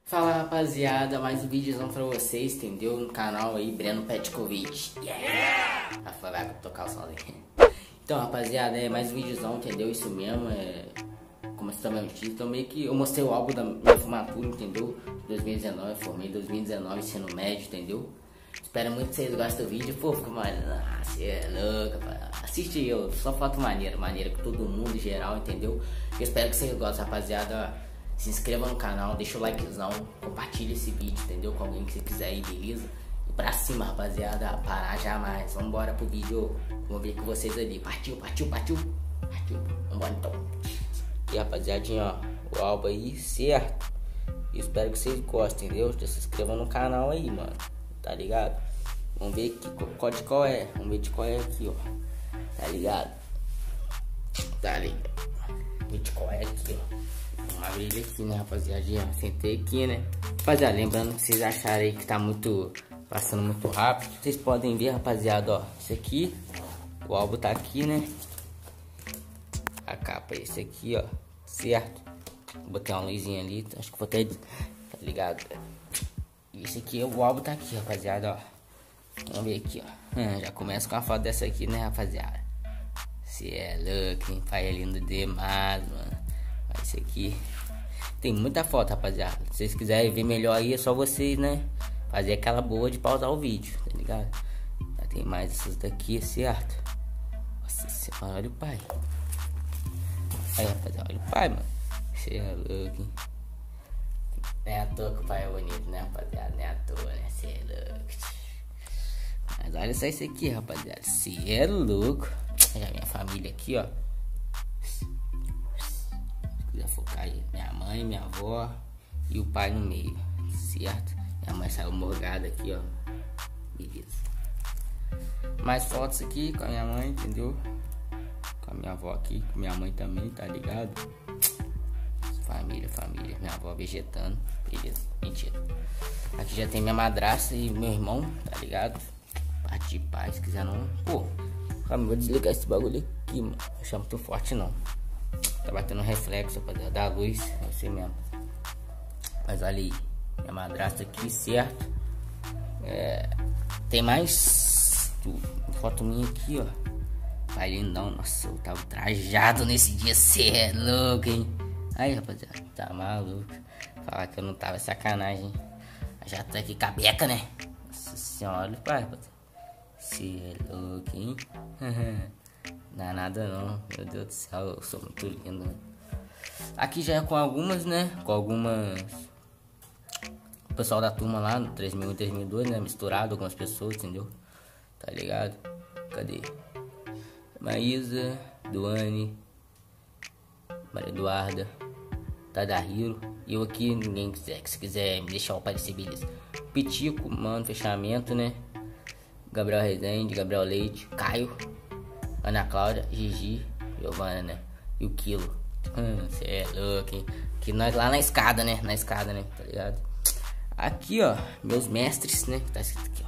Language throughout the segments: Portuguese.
Fala rapaziada, mais um vídeozão pra vocês, entendeu? No canal aí, Breno Petkovic. Yeah! Vai tocar o som ali. Então rapaziada, é mais um vídeozão, entendeu? Isso mesmo, como você também disse, então meio que eu mostrei o álbum da minha formatura, entendeu? 2019, formei em 2019, ensino médio, entendeu? Espero muito que vocês gostem do vídeo. Pô, fica mais. Ah, você é louca, pai. Assiste eu, só foto maneira com todo mundo em geral, entendeu? Eu espero que vocês gostem, rapaziada. Se inscreva no canal, deixa o likezão, compartilha esse vídeo, entendeu? Com alguém que você quiser aí, beleza? E pra cima, rapaziada, parar jamais. Vambora pro vídeo, vamos ver com vocês ali. Partiu. Vambora então. E rapaziadinha, ó, o álbum aí, certo? Eu espero que vocês gostem, entendeu? Já se inscrevam no canal aí, mano. Tá ligado? Vamos ver de qual é. Vamos ver de qual é aqui, ó. Tá ligado? Vamos ver de qual é aqui, ó. Vamos abrir ele aqui, né, rapaziadinha? Sentei aqui, né? Rapaziada, lembrando que vocês acharam aí que tá passando muito rápido, vocês podem ver, rapaziada, ó. Esse aqui, o álbum tá aqui, né? A capa é esse aqui, ó. Certo? Botei uma luzinha ali, acho que vou até... Tá ligado? Esse aqui, o álbum tá aqui, rapaziada, ó. Vamos ver aqui, ó. Já começa com a foto dessa aqui, né, rapaziada? Cê é louco, hein? Pai é lindo demais, mano. Esse aqui tem muita foto, rapaziada. Se vocês quiserem ver melhor aí, é só vocês, né, fazer aquela boa de pausar o vídeo, tá ligado? Já tem mais essas daqui, certo? Nossa senhora, olha o pai. Aí, rapaziada, olha o pai, mano. Você é louco, hein? Não é à toa que o pai é bonito, né, rapaziada? Não é à toa, né? Você é louco. Mas olha só isso aqui, rapaziada. Você é louco. Olha a minha família aqui, ó. Focar aí, minha mãe, minha avó e o pai no meio, certo? Minha mãe saiu morgada aqui, ó. Beleza. Mais fotos aqui com a minha mãe, entendeu? Com a minha avó aqui, com minha mãe também, tá ligado? Família. Minha avó vegetando, beleza? Mentira. Aqui já tem minha madrasta e meu irmão, tá ligado? Parte de pai, se quiser não. Pô, calma, vou desligar esse bagulho aqui, mano. Não chama muito forte não. Tá batendo reflexo, rapaziada, da luz, é assim mesmo. Mas olha aí, minha madrasta aqui, certo? Tem mais foto minha aqui, ó. Pai lindão, nossa, eu tava trajado nesse dia, cê é louco, hein? Aí, rapaziada, tá maluco. Falar que eu não tava, sacanagem. Já tá aqui cabeca, né? Nossa senhora, olha o pai, rapaziada. Cê é louco, hein? Não é nada não, meu Deus do céu, eu sou muito lindo, né? Aqui já é com algumas, né? Com algumas... O pessoal da turma lá, no 3001 e 3002, né? Misturado, algumas pessoas, entendeu? Tá ligado? Cadê? Maísa, Duane, Maria Eduarda, Tadahiro. E eu aqui, ninguém quiser, que se quiser me deixar aparecer, beleza. Pitico, mano, fechamento, né? Gabriel Rezende, Gabriel Leite, Caio, Ana Cláudia, Gigi, Giovana, né? E o Quilo. Cê é louco, hein? Aqui nós lá na escada, né? Tá ligado? Aqui, ó, meus mestres, né? Tá escrito aqui,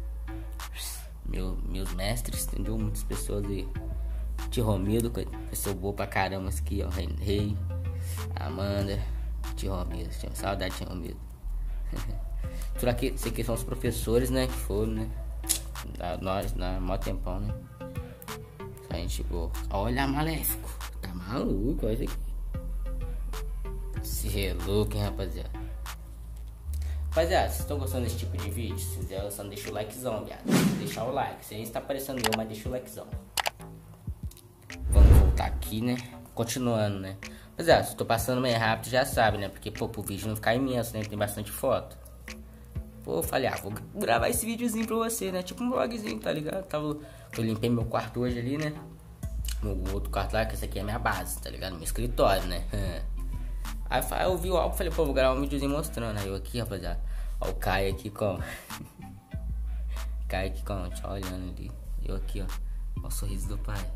ó. Meus mestres, entendeu? Muitas pessoas aí. Tio Romildo, pessoa boa pra caramba aqui, ó. Rei, Amanda, Tio Romildo. Tinha saudade de Tio Romildo. Por aqui, esses aqui são os professores, né? Que foram, né? Nós, na maior tempão, né? A gente boa. Olha, maléfico. Tá maluco, olha isso aqui. Se é louco, hein, rapaziada. Rapaziada, vocês estão gostando desse tipo de vídeo? Se quiser gostando, deixa o likezão, viado. Deixar o like. Você está aparecendo eu, mas deixa o likezão. Vamos voltar aqui, né? Continuando, né? Rapaziada, se eu tô passando meio rápido, já sabe, né? Porque, pô, pro vídeo não ficar imenso, né? Tem bastante foto. Pô, eu falei, vou gravar esse videozinho pra você, né? Tipo um vlogzinho, tá ligado? Eu limpei meu quarto hoje ali, né? Meu outro quarto lá, que esse aqui é minha base, tá ligado? Meu escritório, né? Aí eu vi o álbum e falei, pô, vou gravar um videozinho mostrando. Aí eu aqui, rapaziada, ó, o Caio aqui com... Caio aqui com... Tchau, olhando ali. Eu aqui, ó. Ó o sorriso do pai.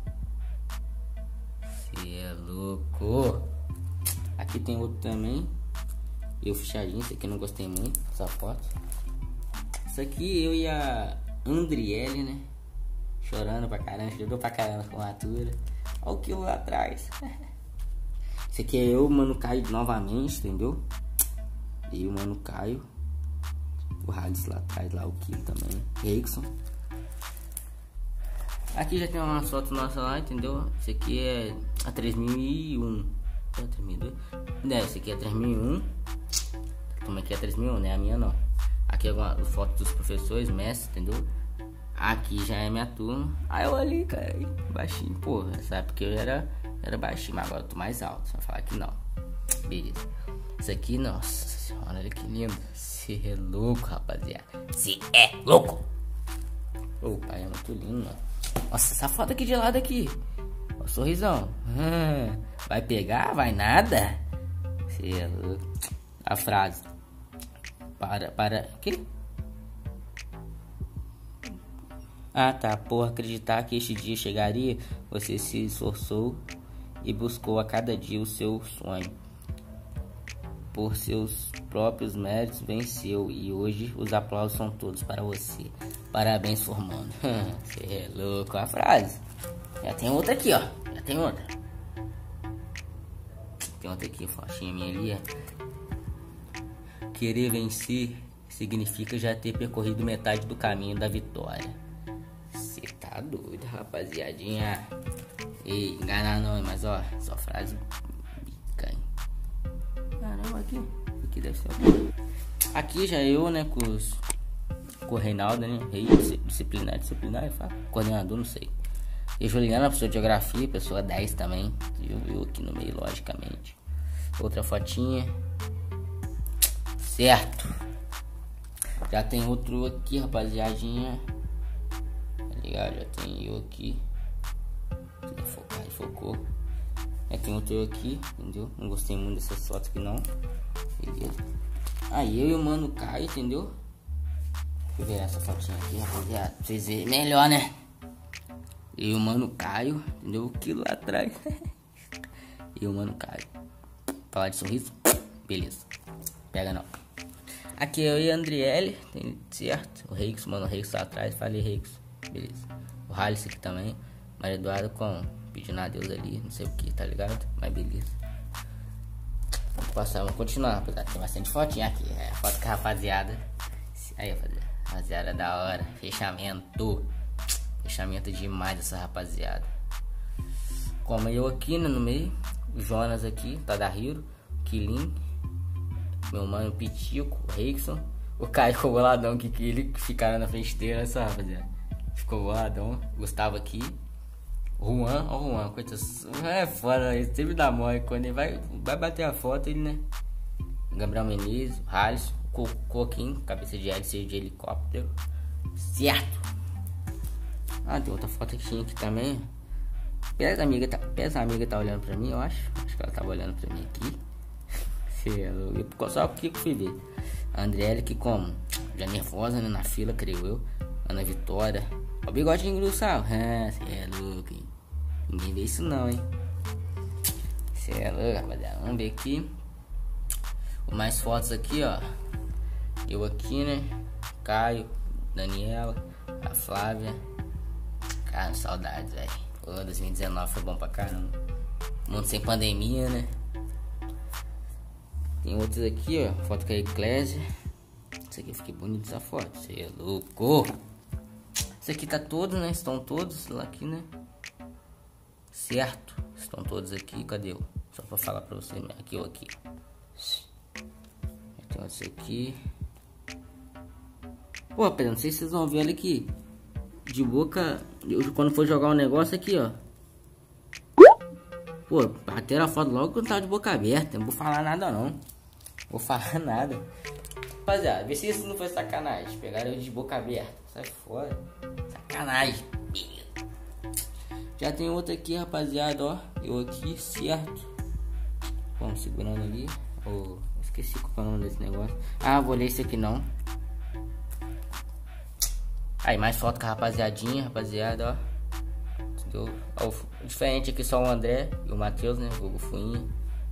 Cê é louco. Aqui tem outro também. Eu fechadinho, esse aqui eu não gostei muito, essa foto. Isso aqui eu e a Andriele, né? Chorando pra caramba, chorou pra caramba com a altura. Olha o Quilo lá atrás. Esse aqui é eu, mano, Caio novamente, entendeu? E o Mano Caio. O Hades lá atrás, lá o Kilo também. Rickson. Aqui já tem umas fotos nossas lá, entendeu? Esse aqui é a 3001. É 3002? Né, esse aqui é 3001. Como é que é 3001, né? A minha não. Aqui é uma foto dos professores, mestres, entendeu? Aqui já é minha turma. Aí eu ali, cara, baixinho. Pô, sabe porque eu era baixinho, mas agora eu tô mais alto. Só falar que não. Beleza. Isso aqui, nossa, olha que lindo. Você é louco, rapaziada. Você é louco. Ô, pai, é muito lindo, mano. Nossa, essa foto aqui de lado aqui. Ó, sorrisão. Vai pegar? Vai nada? Você é louco. A frase. Para. Que? Ah, tá. Por acreditar que este dia chegaria, você se esforçou e buscou a cada dia o seu sonho. Por seus próprios méritos venceu e hoje os aplausos são todos para você. Parabéns, formando. Você é louco, a frase. Já tem outra aqui, ó. Já tem outra. Tem outra aqui, fotinha minha ali, ó. Querer vencer significa já ter percorrido metade do caminho da vitória. Você tá doido, rapaziadinha. Ei, enganar não, mas ó, só frase bicanha. Caramba, aqui deve ser o... Aqui já eu, né, com o Reinaldo, né, rei, disciplinar, coordenador, não sei. E Juliana, professor de geografia, pessoa 10 também, eu aqui no meio, logicamente. Outra fotinha. Certo. Já tem outro aqui, rapaziadinha. Tá ligado? Já tem eu aqui. Focar, focou. Tem outro aqui, entendeu? Não gostei muito dessas fotos aqui não. Beleza. Aí eu e o Mano Caio, entendeu? Deixa eu ver essa fotinha aqui, rapaziada. Pra vocês verem melhor, né? Eu e o Mano Caio, entendeu? Aquilo lá atrás. E o Mano Caio. Falar de sorriso? Beleza. Pega não. Aqui eu e a Andriele, tem certo? O Reix, mano, o Reix lá atrás. Falei Reix. Beleza. O Halice aqui também. Maria Eduarda com pedindo a Deus ali, não sei o que, tá ligado? Mas beleza. Vamos passar, vamos continuar, rapaziada. Tem bastante fotinha aqui. É, foto com a rapaziada. Aí, rapaziada, da hora. Fechamento. Fechamento demais dessa rapaziada. Como eu aqui, né, no meio. O Jonas aqui, Tadahiro. Kilin. Meu mano Pitico, o Rickson. O Caio ficou boladão que ele ficaram na frente dele, essa rapaziada. Ficou boladão. Gustavo aqui. Juan, ó o Juan, coitado. É foda, ele sempre dá mole. Quando ele vai bater a foto, ele, né? Gabriel Menezes, Halisson, Coquinho, cabeça de hélice de helicóptero. Certo! Ah, tem outra foto que tinha aqui também. Pesa a amiga tá olhando pra mim, eu acho. Acho que ela tava olhando pra mim aqui. Só porque eu fui ver. A Andriele que como? Já nervosa, né? Na fila, creio eu. Ana Vitória. Ó o bigodinho do sal. Ah, cê é louco, hein? Ninguém vê isso não, hein? Cê é louco, rapaziada. Vamos ver aqui. Mais fotos aqui, ó. Eu aqui, né? Caio, Daniela, a Flávia. Cara, saudades, velho. 2019 foi bom pra caramba. Mundo sem pandemia, né? Tem outros aqui, ó. Foto com a Eclésia. Isso aqui eu fiquei bonito essa foto. Você é louco. Isso aqui tá todo, né? Estão todos lá aqui, né? Certo. Estão todos aqui. Cadê eu? Só pra falar pra você. Aqui ou aqui. Tem outros aqui. Pô, rapaz, não sei se vocês vão ver. Olha aqui. De boca. Quando for jogar um negócio aqui, ó. Pô, bateram a foto logo quando tava de boca aberta. Não vou falar nada não. Vou falar nada. Rapaziada, vê se isso não foi sacanagem. Pegaram eu de boca aberta. Sai fora. Sacanagem. Já tem outra aqui, rapaziada, ó. Eu aqui, certo. Vamos segurando ali. Oh, esqueci qual é o nome desse negócio. Ah, vou ler esse aqui não. Aí, mais foto com a rapaziadinha, rapaziada, ó. Ó, diferente aqui só o André e o Matheus, né? O Fuinha.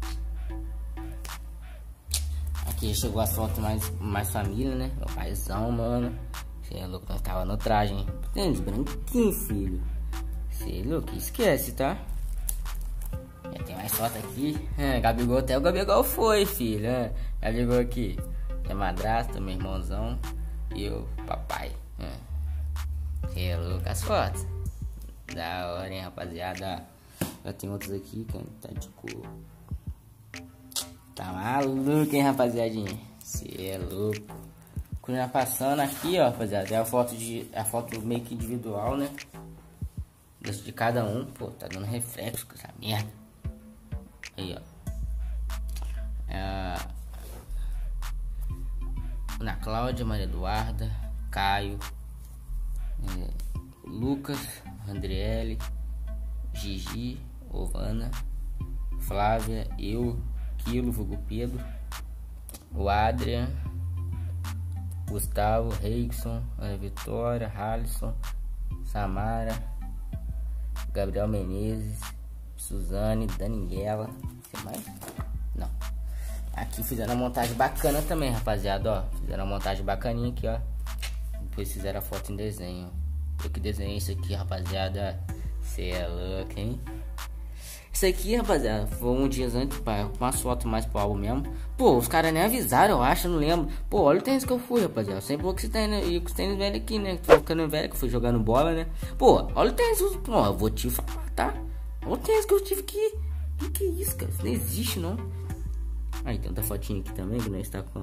Aqui chegou as fotos mais família, né? Meu paizão, mano. Você é louco, nós tava no traje, hein? Tênis branquinho, filho. Você é louco, esquece, tá? Já tem mais foto aqui. Gabigol, até o Gabigol foi, filho. Gabigol aqui. minha madrasta, meu irmãozão e o papai. É louco as fotos. Da hora, hein, rapaziada. Já tem outros aqui que tá de cor. Tá maluco, hein, rapaziadinha. Cê é louco. Quando passando aqui, ó, rapaziada, é a foto meio que individual, né? De cada um. Pô, tá dando reflexo com essa merda. Aí, ó. Ana Cláudia, Maria Eduarda, Caio, Lucas, Andriele, Gigi, Ovana, Flávia, eu, Quilo, vulgo Pedro, o Adrian, Gustavo, Reikson, Ana Vitória, Halisson, Samara, Gabriel Menezes, Suzane, Daniela. Tem mais? Não. Aqui fizeram uma montagem bacana também, rapaziada, ó. Fizeram uma montagem bacaninha aqui, ó. Depois fizeram a foto em desenho. Eu que desenhei isso aqui, rapaziada. Cê é louco, hein? Isso aqui, rapaziada, foi um dia antes, pai, com umas fotos mais pro álbum mesmo. Pô, os caras nem avisaram, eu acho, eu não lembro. Pô, olha o tênis que eu fui, rapaziada. Sempre vou que você tá indo, e com os tênis velho aqui, né? Que tô ficando velho, que eu fui jogando bola, né? Pô, olha o tênis, pô, eu vou te falar, tá? Olha o tênis que eu tive aqui. Que é isso, cara? Isso não existe, não. Aí tem outra fotinha aqui também, que nós está com...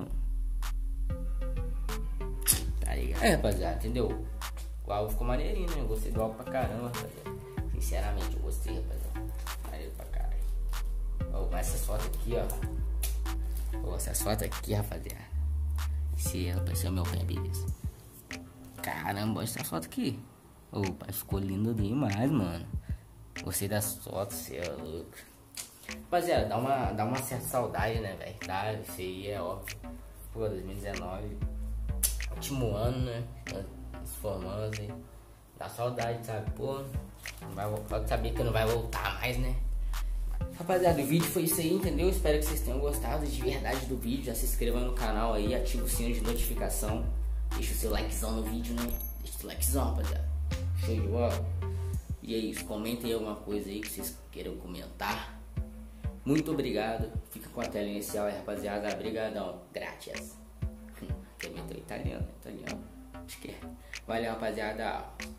Tá ligado? É, rapaziada, entendeu? O álbum ficou maneirinho, né? Eu gostei do álbum pra caramba, rapaziada. Sinceramente, eu gostei, rapaziada. Maneiro pra caralho. Ó, mas essas fotos aqui, ó. Ó, essas fotos aqui, rapaziada. Esse é o meu pé, beleza. Caramba, olha essa foto aqui. Ô, pai, ficou lindo demais, mano. Gostei das fotos, você é louco. Rapaziada, dá uma certa saudade, né, velho? Dá, isso aí é óbvio. Pô, 2019, último ano, né? Se formando, hein? Dá saudade, sabe? Pô, não vai voltar, saber que não vai voltar mais, né? Rapaziada, o vídeo foi isso aí, entendeu? Espero que vocês tenham gostado de verdade do vídeo. Já se inscreva no canal aí, ativa o sino de notificação. Deixa o seu likezão no vídeo, né? Deixa o seu likezão, rapaziada. Show de bola? E é isso, comentem aí alguma coisa aí que vocês queiram comentar. Muito obrigado. Fica com a tela inicial aí, rapaziada. Obrigadão. Gracias. Também tô italiano. Acho que é. Valeu, rapaziada.